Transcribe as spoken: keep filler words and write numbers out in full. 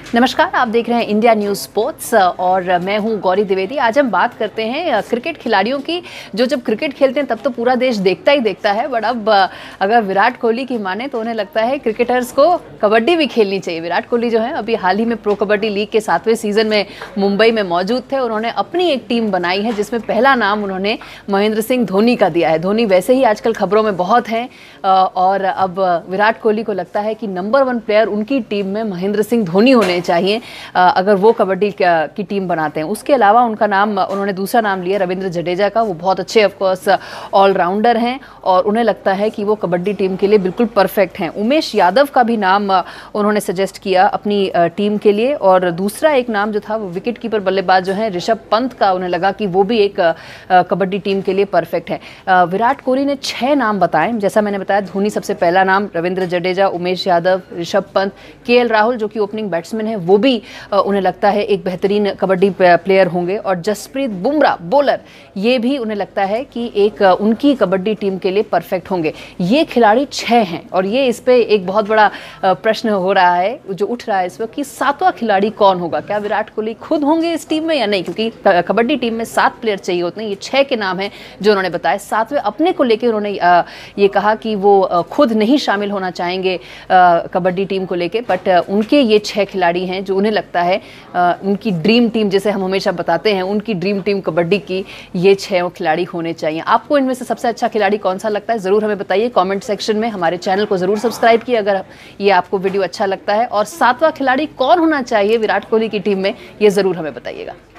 नमस्कार, आप देख रहे हैं इंडिया न्यूज़ स्पोर्ट्स और मैं हूं गौरी द्विवेदी। आज हम बात करते हैं क्रिकेट खिलाड़ियों की, जो जब क्रिकेट खेलते हैं तब तो पूरा देश देखता ही देखता है, बट अब अगर विराट कोहली की माने तो उन्हें लगता है क्रिकेटर्स को कबड्डी भी खेलनी चाहिए। विराट कोहली जो है अभी हाल ही में प्रो कबड्डी लीग के सातवें सीजन में मुंबई में मौजूद थे। उन्होंने अपनी एक टीम बनाई है जिसमें पहला नाम उन्होंने महेंद्र सिंह धोनी का दिया है। धोनी वैसे ही आजकल खबरों में बहुत हैं और अब विराट कोहली को लगता है कि नंबर वन प्लेयर उनकी टीम में महेंद्र सिंह धोनी होने चाहिए अगर वो कबड्डी की टीम बनाते हैं। उसके अलावा उनका नाम, उन्होंने दूसरा नाम लिया रविंद्र जडेजा का। वो बहुत अच्छे ऑफकोर्स ऑलराउंडर हैं और उन्हें लगता है कि वो कबड्डी टीम के लिए बिल्कुल परफेक्ट हैं। उमेश यादव का भी नाम उन्होंने सजेस्ट किया अपनी टीम के लिए। और दूसरा एक नाम जो था वो विकेट कीपर बल्लेबाज जो है ऋषभ पंत का, उन्हें लगा कि वो भी एक कबड्डी टीम के लिए परफेक्ट है। विराट कोहली ने छः नाम बताए, जैसा मैंने बताया धोनी सबसे पहला नाम, रविंद्र जडेजा, उमेश यादव, ऋषभ पंत, के एल राहुल जो कि ओपनिंग बैट्समैन है, वो भी उन्हें लगता है एक बेहतरीन कबड्डी प्लेयर होंगे। और जसप्रीत बुमराह बॉलर, ये भी उन्हें लगता है कि एक उनकी कबड्डी टीम के लिए परफेक्ट होंगे। ये खिलाड़ी छः हैं और ये इस पे एक बहुत बड़ा प्रश्न हो रहा है, जो उठ रहा है इस वक्त, कि सातवां खिलाड़ी कौन होगा। क्या विराट कोहली खुद होंगे इस टीम में या नहीं, क्योंकि कबड्डी टीम में सात प्लेयर चाहिए होते हैं। ये छः के नाम हैं जो उन्होंने बताए। सातवें अपने को लेकर उन्होंने ये कहा कि वो खुद नहीं शामिल होना चाहेंगे कबड्डी टीम को लेकर, बट उनके ये छः खिलाड़ी हैं जो उन्हें लगता है आ, उनकी ड्रीम टीम, जैसे हम हमेशा बताते हैं उनकी ड्रीम टीम कबड्डी की, ये छह खिलाड़ी होने चाहिए। आपको इनमें से सबसे अच्छा खिलाड़ी कौन सा लगता है, ज़रूर हमें बताइए कमेंट सेक्शन में। हमारे चैनल को ज़रूर सब्सक्राइब किए अगर ये आपको वीडियो अच्छा लगता है। और सातवां खिलाड़ी कौन होना चाहिए विराट कोहली की टीम में, ये ज़रूर हमें बताइएगा।